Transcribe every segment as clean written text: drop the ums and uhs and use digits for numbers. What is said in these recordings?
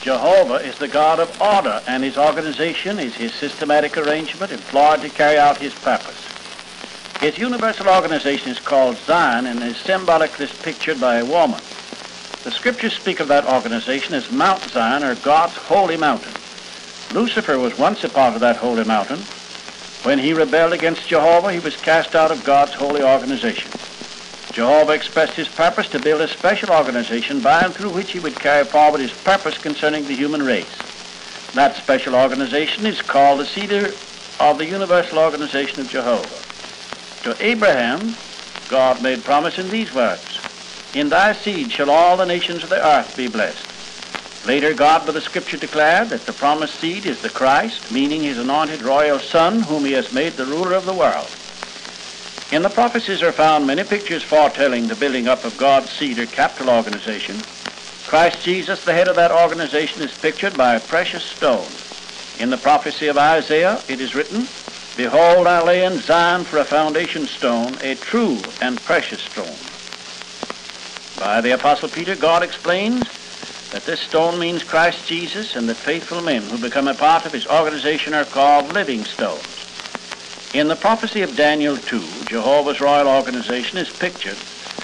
Jehovah is the God of order, and his organization is his systematic arrangement employed to carry out his purpose. His universal organization is called Zion and is symbolically pictured by a woman. The scriptures speak of that organization as Mount Zion, or God's holy mountain. Lucifer was once a part of that holy mountain. When he rebelled against Jehovah, he was cast out of God's holy organization. Jehovah expressed his purpose to build a special organization by and through which he would carry forward his purpose concerning the human race. That special organization is called the cedar of the universal organization of Jehovah. To Abraham, God made promise in these words, "In thy seed shall all the nations of the earth be blessed." Later, God by the scripture declared that the promised seed is the Christ, meaning his anointed royal Son, whom he has made the ruler of the world. In the prophecies are found many pictures foretelling the building up of God's seed or capital organization. Christ Jesus, the head of that organization, is pictured by a precious stone. In the prophecy of Isaiah, it is written, "Behold, I lay in Zion for a foundation stone, a true and precious stone." By the Apostle Peter, God explains that this stone means Christ Jesus, and that faithful men who become a part of his organization are called living stones. In the prophecy of Daniel 2, Jehovah's royal organization is pictured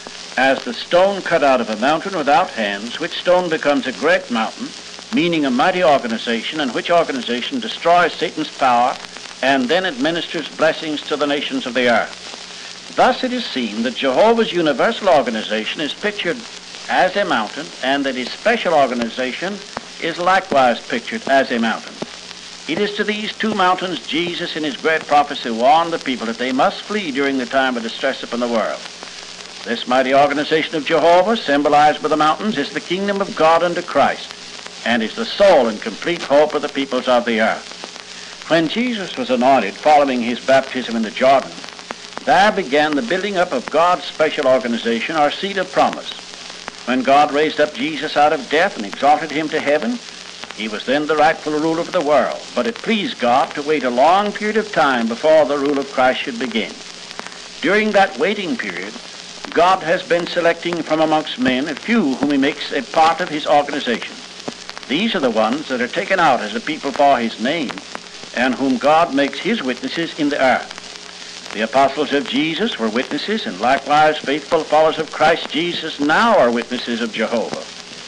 as the stone cut out of a mountain without hands, which stone becomes a great mountain, meaning a mighty organization, and which organization destroys Satan's power and then administers blessings to the nations of the earth. Thus it is seen that Jehovah's universal organization is pictured as a mountain, and that his special organization is likewise pictured as a mountain. It is to these two mountains Jesus in his great prophecy warned the people that they must flee during the time of distress upon the world. This mighty organization of Jehovah, symbolized by the mountains, is the kingdom of God under Christ, and is the sole and complete hope of the peoples of the earth. When Jesus was anointed following his baptism in the Jordan, there began the building up of God's special organization, or seed of promise. When God raised up Jesus out of death and exalted him to heaven, he was then the rightful ruler of the world, but it pleased God to wait a long period of time before the rule of Christ should begin. During that waiting period, God has been selecting from amongst men a few whom he makes a part of his organization. These are the ones that are taken out as a people for his name, and whom God makes his witnesses in the earth. The apostles of Jesus were witnesses, and likewise faithful followers of Christ Jesus now are witnesses of Jehovah.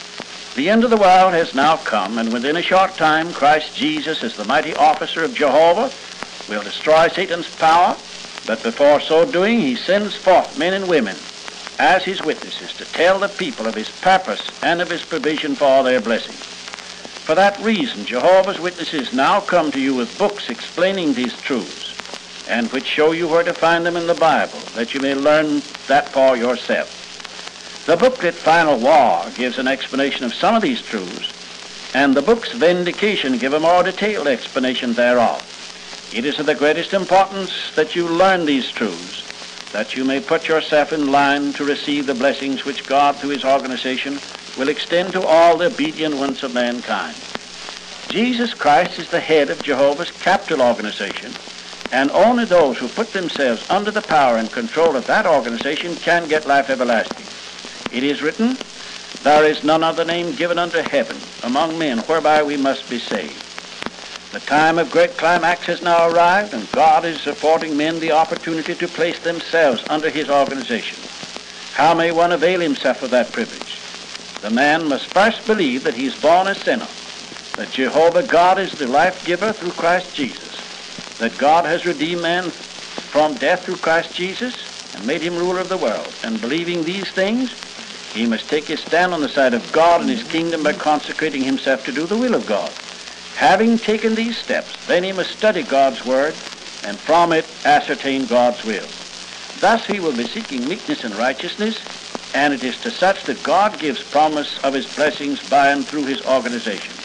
The end of the world has now come, and within a short time Christ Jesus, as the mighty officer of Jehovah, will destroy Satan's power, but before so doing he sends forth men and women as his witnesses to tell the people of his purpose and of his provision for their blessing. For that reason, Jehovah's Witnesses now come to you with books explaining these truths, and which show you where to find them in the Bible, that you may learn that for yourself. The booklet Final War gives an explanation of some of these truths, and the book's Vindication give a more detailed explanation thereof. It is of the greatest importance that you learn these truths, that you may put yourself in line to receive the blessings which God, through his organization, will extend to all the obedient ones of mankind. Jesus Christ is the head of Jehovah's capital organization, and only those who put themselves under the power and control of that organization can get life everlasting. It is written, "There is none other name given under heaven among men whereby we must be saved." The time of great climax has now arrived, and God is affording men the opportunity to place themselves under his organization. How may one avail himself of that privilege? The man must first believe that he is born a sinner, that Jehovah God is the life giver through Christ Jesus, that God has redeemed man from death through Christ Jesus and made him ruler of the world. And believing these things, he must take his stand on the side of God and his kingdom by consecrating himself to do the will of God. Having taken these steps, then he must study God's word and from it ascertain God's will. Thus he will be seeking meekness and righteousness, and it is to such that God gives promise of his blessings by and through his organization.